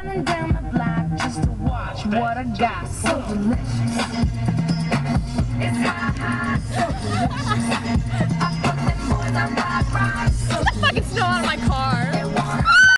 running down the block just to watch what I got. So delicious. It's hot, hot.